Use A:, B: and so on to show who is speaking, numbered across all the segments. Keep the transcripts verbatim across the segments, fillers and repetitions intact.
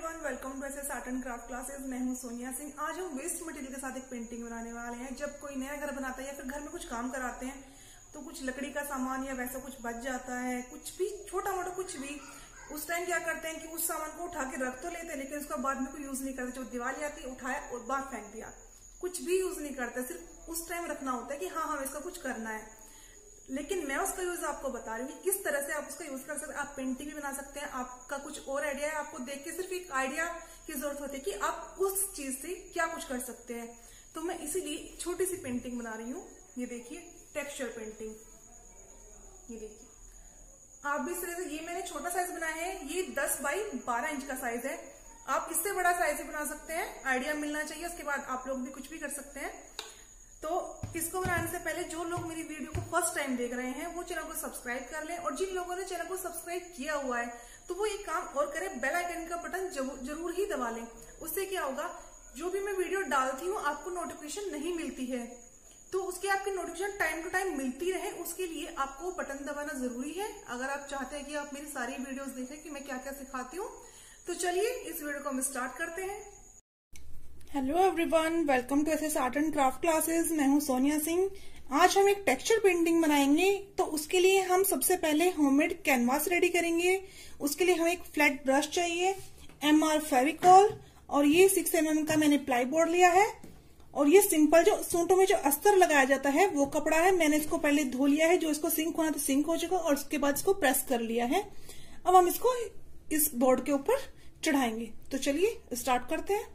A: Everyone, welcome to SS art and craft classes. मैं हूं सोनिया सिंह। आज हम वेस्ट मटेरियल के साथ एक पेंटिंग बनाने वाले हैं। जब कोई नया घर बनाता है या फिर घर में कुछ काम कराते हैं तो कुछ लकड़ी का सामान या वैसा कुछ बच जाता है, कुछ भी छोटा मोटा कुछ भी, उस टाइम क्या करते हैं कि उस सामान को उठा के रख तो लेते हैं लेकिन उसका बाद में कोई यूज नहीं करते। जो दिवाली आती है उठाया और बाहर फेंक दिया, कुछ भी यूज नहीं करते। सिर्फ उस टाइम रखना होता है कि हाँ हमें इसका कुछ करना है। लेकिन मैं उसका यूज आपको बता रही हूँ किस तरह से आप उसका यूज कर सकते हैं। आप पेंटिंग भी बना सकते हैं। आपका कुछ और आइडिया है, आपको देख के सिर्फ एक आइडिया की जरूरत होती है कि आप उस चीज से क्या कुछ कर सकते हैं। तो मैं इसीलिए छोटी सी पेंटिंग बना रही हूँ। ये देखिए, टेक्सचर पेंटिंग। ये देखिए, आप भी इस तरह से, ये मैंने छोटा साइज बनाया है। ये दस बाई बारह इंच का साइज है। आप इससे बड़ा साइज भी बना सकते हैं। आइडिया मिलना चाहिए, उसके बाद आप लोग भी कुछ भी कर सकते हैं। तो इसको बनाने से पहले जो लोग मेरी वीडियो को फर्स्ट टाइम देख रहे हैं वो चैनल को सब्सक्राइब कर लें, और जिन लोगों ने चैनल को सब्सक्राइब किया हुआ है तो वो एक काम और करें, बेल आइकन का बटन जरूर ही दबा लें। उससे क्या होगा, जो भी मैं वीडियो डालती हूँ आपको नोटिफिकेशन नहीं मिलती है, तो उसकी आपकी नोटिफिकेशन टाइम टू टाइम मिलती रहे, उसके लिए आपको बटन दबाना जरूरी है। अगर आप चाहते हैं कि आप मेरी सारी वीडियोस देखें कि मैं क्या क्या सिखाती हूँ, तो चलिए इस वीडियो को हम स्टार्ट करते हैं। Hello everyone, welcome to SS art and craft classes. मैं हूं सोनिया सिंह। आज हम एक टेक्सचर पेंटिंग बनाएंगे। तो उसके लिए हम सबसे पहले होममेड कैनवास रेडी करेंगे। उसके लिए हमें एक फ्लैट ब्रश चाहिए, एम आर फेविकॉल, और ये सिक्स एम एम का मैंने प्लाई बोर्ड लिया है। और ये सिंपल जो सूटों में जो अस्तर लगाया जाता है वो कपड़ा है। मैंने इसको पहले धो लिया है, जो इसको सिंक होना तो सिंक हो चुका, और उसके बाद इसको प्रेस कर लिया है। अब हम इसको इस बोर्ड के ऊपर चढ़ाएंगे। तो चलिए स्टार्ट करते हैं।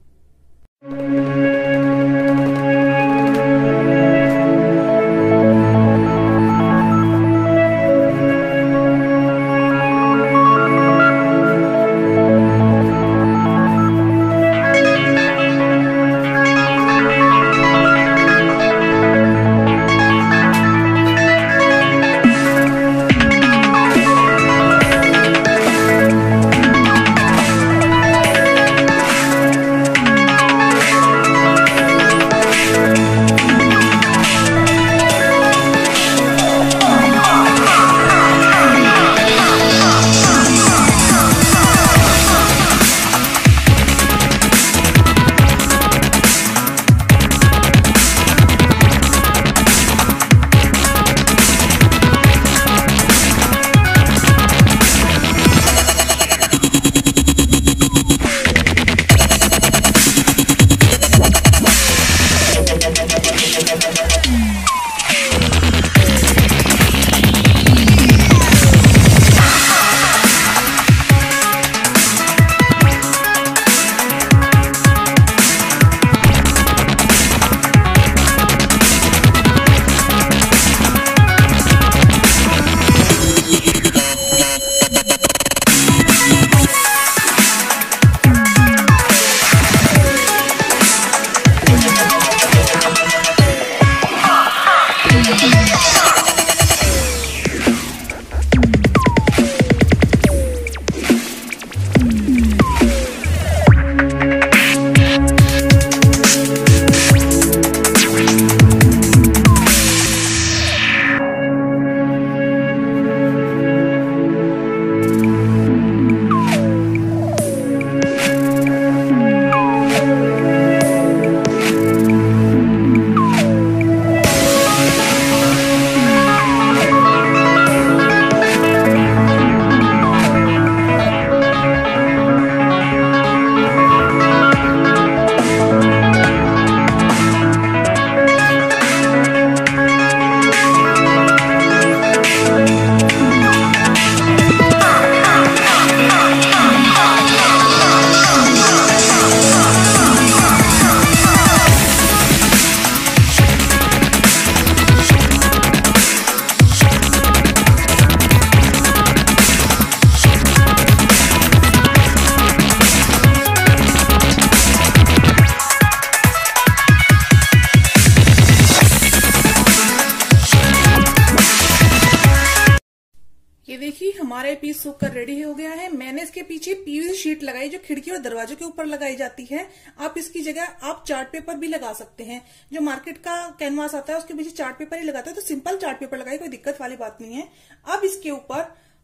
A: ये देखिए, हमारा पीस सूख कर रेडी हो गया है। मैंने इसके पीछे पीवीसी शीट लगाई जो खिड़की और दरवाजों के ऊपर लगाई जाती है। आप इसकी जगह आप चार्ट पेपर भी लगा सकते हैं। जो मार्केट का कैनवास आता है उसके पीछे चार्ट पेपर ही लगाते हैं, तो सिंपल चार्ट पेपर लगाए, कोई दिक्कत वाली बात नहीं है। अब इसके ऊपर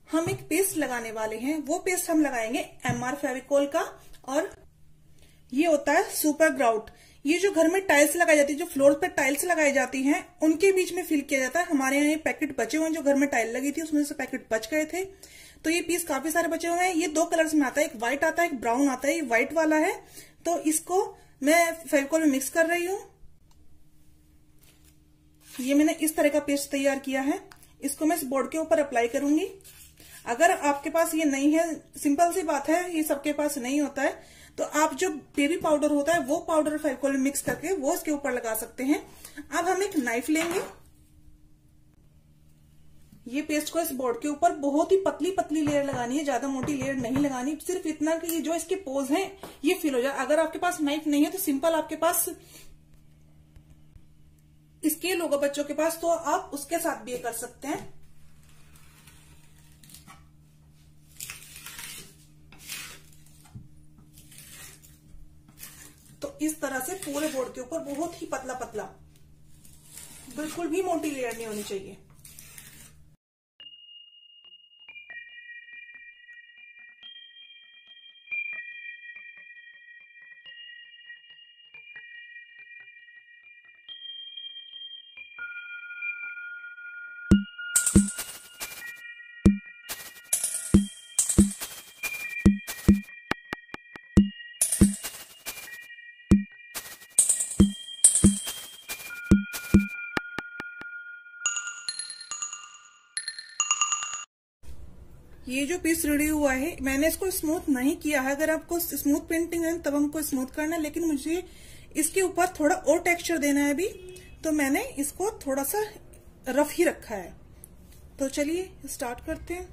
A: हम एक पेस्ट लगाने वाले हैं। वो पेस्ट हम लगाएंगे एम आर फेविकोल का, और ये होता है सुपर ग्राउट। ये जो घर में टाइल्स लगाई जाती है, जो फ्लोर पर टाइल्स लगाई जाती हैं, उनके बीच में फिल किया जाता है। हमारे यहाँ ये पैकेट बचे हुए हैं, जो घर में टाइल लगी थी उसमें से पैकेट बच गए थे, तो ये पीस काफी सारे बचे हुए हैं। ये दो कलर्स में आता है, एक व्हाइट आता है, एक ब्राउन आता है। ये व्हाइट वाला है, तो इसको मैं फेविकोल में मिक्स कर रही हूँ। ये मैंने इस तरह का पेस्ट तैयार किया है, इसको मैं इस बोर्ड के ऊपर अप्लाई करूंगी। अगर आपके पास ये नहीं है, सिंपल सी बात है, ये सबके पास नहीं होता है, तो आप जो बेबी पाउडर होता है वो पाउडर फेविकोल में मिक्स करके वो इसके ऊपर लगा सकते हैं। अब हम एक नाइफ लेंगे, ये पेस्ट को इस बोर्ड के ऊपर बहुत ही पतली पतली लेयर लगानी है, ज्यादा मोटी लेयर नहीं लगानी, सिर्फ इतना कि ये जो इसके पोज हैं ये फिल हो जाए। अगर आपके पास नाइफ नहीं है तो सिंपल आपके पास स्केल होगा बच्चों के पास, तो आप उसके साथ भी ये कर सकते हैं। तो इस तरह से पूरे बोर्ड के ऊपर बहुत ही पतला पतला, बिल्कुल भी मोटी लेयर नहीं होनी चाहिए। ये जो पीस रेडी हुआ है, मैंने इसको स्मूथ नहीं किया है। अगर आपको स्मूथ पेंटिंग है तब हमको स्मूथ करना है, लेकिन मुझे इसके ऊपर थोड़ा और टेक्सचर देना है अभी, तो मैंने इसको थोड़ा सा रफ ही रखा है। तो चलिए स्टार्ट करते हैं।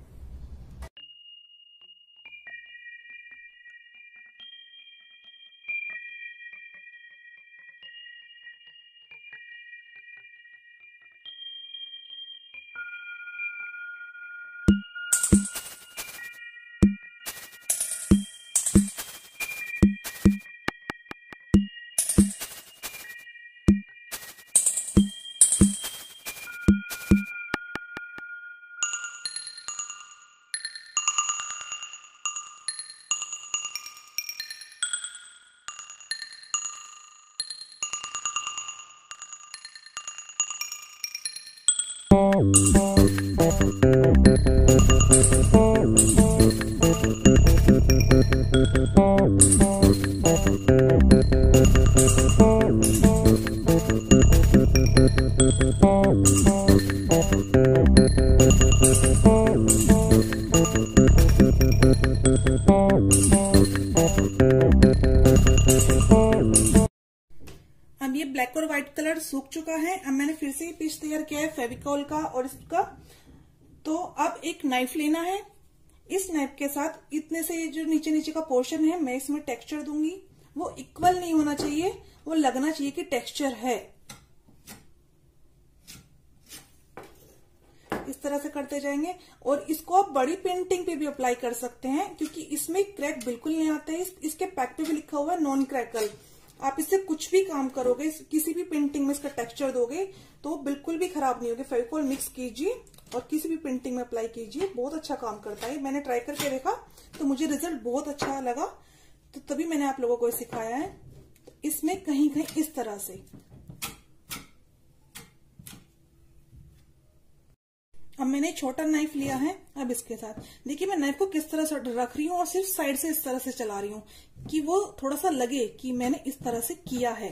A: अब ये ब्लैक और व्हाइट कलर सूख चुका है। अब मैंने फिर से ये पीस तैयार किया है फेविकोल का और इसका। तो अब एक नाइफ लेना है, इस नाइफ के साथ इतने से जो नीचे नीचे का पोर्शन है मैं इसमें टेक्सचर दूंगी। वो इक्वल नहीं होना चाहिए, वो लगना चाहिए कि टेक्सचर है। इस तरह से करते जाएंगे, और इसको आप बड़ी पेंटिंग पे भी अप्लाई कर सकते हैं, क्योंकि इसमें क्रैक बिल्कुल नहीं आते हैं। इस, इसके पैक पे भी लिखा हुआ है नॉन क्रैकल। आप इससे कुछ भी काम करोगे, किसी भी पेंटिंग में इसका टेक्सचर दोगे तो बिल्कुल भी खराब नहीं होगी। फेविकोल मिक्स कीजिए और किसी भी पेंटिंग में अप्लाई कीजिए, बहुत अच्छा काम करता है। मैंने ट्राई करके देखा तो मुझे रिजल्ट बहुत अच्छा लगा, तो तभी मैंने आप लोगों को सिखाया है। तो इसमें कहीं कहीं इस तरह से। अब मैंने छोटा नाइफ लिया है, अब इसके साथ देखिए मैं नाइफ को किस तरह से रख रही हूँ और सिर्फ साइड से इस तरह से चला रही हूँ कि वो थोड़ा सा लगे कि मैंने इस तरह से किया है।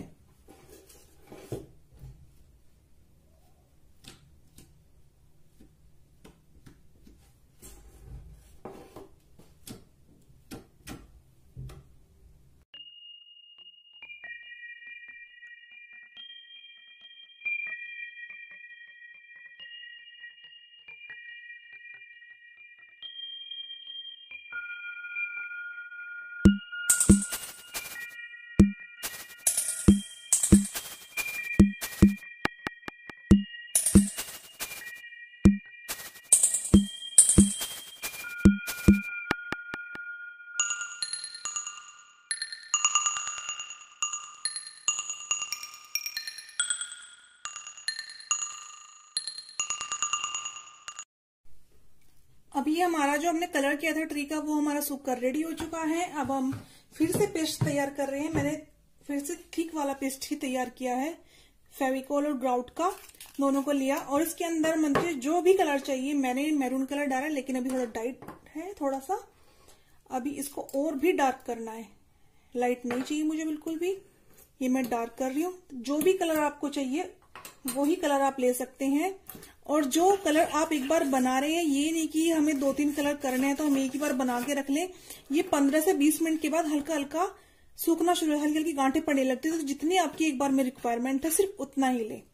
A: अभी हमारा जो हमने कलर किया था ट्री का वो हमारा सूख कर रेडी हो चुका है। अब हम फिर से पेस्ट तैयार कर रहे हैं। मैंने फिर से थिक वाला पेस्ट ही तैयार किया है, फेविकोल और ग्राउट का दोनों को लिया। और इसके अंदर मुझे जो भी कलर चाहिए, मैंने मैरून कलर डाला लेकिन अभी थोड़ा डार्क है थोड़ा सा, अभी इसको और भी डार्क करना है। लाइट नहीं चाहिए मुझे बिल्कुल भी, ये मैं डार्क कर रही हूँ। जो भी कलर आपको चाहिए वही कलर आप ले सकते हैं। और जो कलर आप एक बार बना रहे हैं, ये नहीं कि हमें दो तीन कलर करने हैं तो हम एक ही बार बना के रख लें। ये पंद्रह से बीस मिनट के बाद हल्का हल्का सूखना शुरू, हल्की हल्की गांठें पड़ने लगती है। तो जितनी आपकी एक बार में रिक्वायरमेंट है सिर्फ उतना ही ले।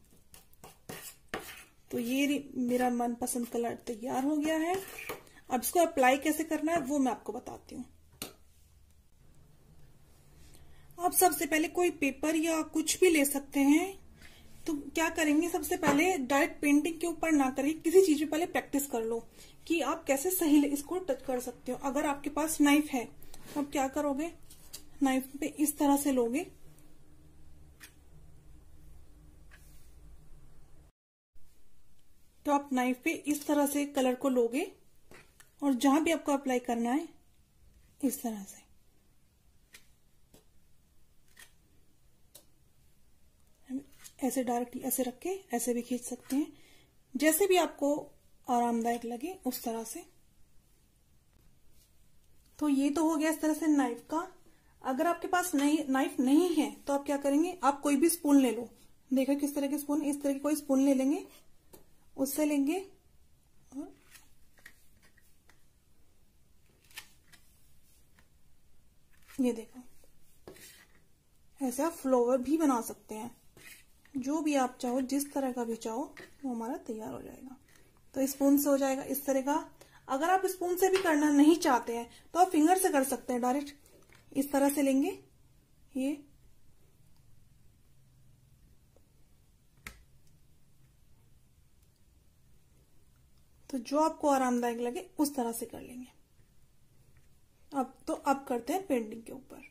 A: तो ये मेरा मनपसंद कलर तैयार हो गया है। अब इसको अप्लाई कैसे करना है वो मैं आपको बताती हूँ। आप सबसे पहले कोई पेपर या कुछ भी ले सकते हैं। तो क्या करेंगे, सबसे पहले डायरेक्ट पेंटिंग के ऊपर ना करके किसी चीज पे पहले प्रैक्टिस कर लो कि आप कैसे सही इसको टच कर सकते हो। अगर आपके पास नाइफ है तो आप क्या करोगे, नाइफ पे इस तरह से लोगे, तो आप नाइफ पे इस तरह से कलर को लोगे और जहां भी आपको अप्लाई करना है इस तरह से ऐसे डायरेक्टली ऐसे रख के ऐसे भी खींच सकते हैं, जैसे भी आपको आरामदायक लगे उस तरह से। तो ये तो हो गया इस तरह से नाइफ का। अगर आपके पास नहीं नाइफ नहीं है तो आप क्या करेंगे, आप कोई भी स्पून ले लो। देखो किस तरह के स्पून, इस तरह की कोई स्पून ले लेंगे, उससे लेंगे और ये देखो ऐसा फ्लावर भी बना सकते हैं। जो भी आप चाहो, जिस तरह का भी चाहो वो हमारा तैयार हो जाएगा। तो स्पून से हो जाएगा इस तरह का। अगर आप स्पून से भी करना नहीं चाहते हैं तो आप फिंगर से कर सकते हैं। डायरेक्ट इस तरह से लेंगे ये, तो जो आपको आरामदायक लगे उस तरह से कर लेंगे। अब तो अब करते हैं पेंटिंग के ऊपर।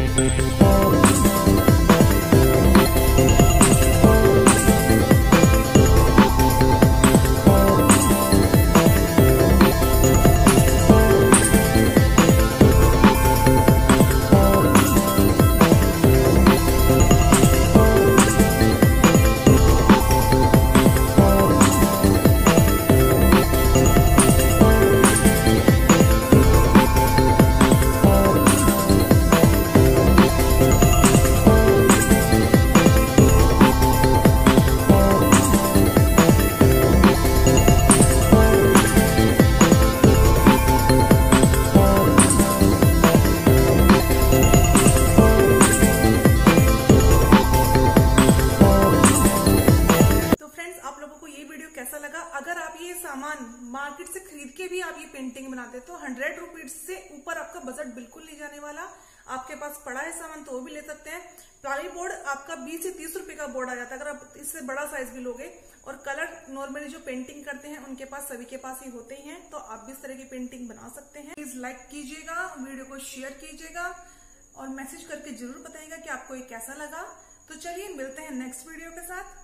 A: मार्केट से खरीद के भी आप ये पेंटिंग बनाते तो हंड्रेड रुपीज से ऊपर आपका बजट बिल्कुल नहीं जाने वाला। आपके पास पड़ा है सामान तो वो भी ले सकते हैं। प्लाई बोर्ड आपका बीस से तीस रुपए का बोर्ड आ जाता है अगर आप इससे बड़ा साइज भी लोगे। और कलर नॉर्मली जो पेंटिंग करते हैं उनके पास सभी के पास ही होते ही हैं, तो आप भी इस तरह की पेंटिंग बना सकते हैं। प्लीज लाइक कीजिएगा, वीडियो को शेयर कीजिएगा और मैसेज करके जरूर बताइएगा कि आपको ये कैसा लगा। तो चलिए मिलते हैं नेक्स्ट वीडियो के साथ।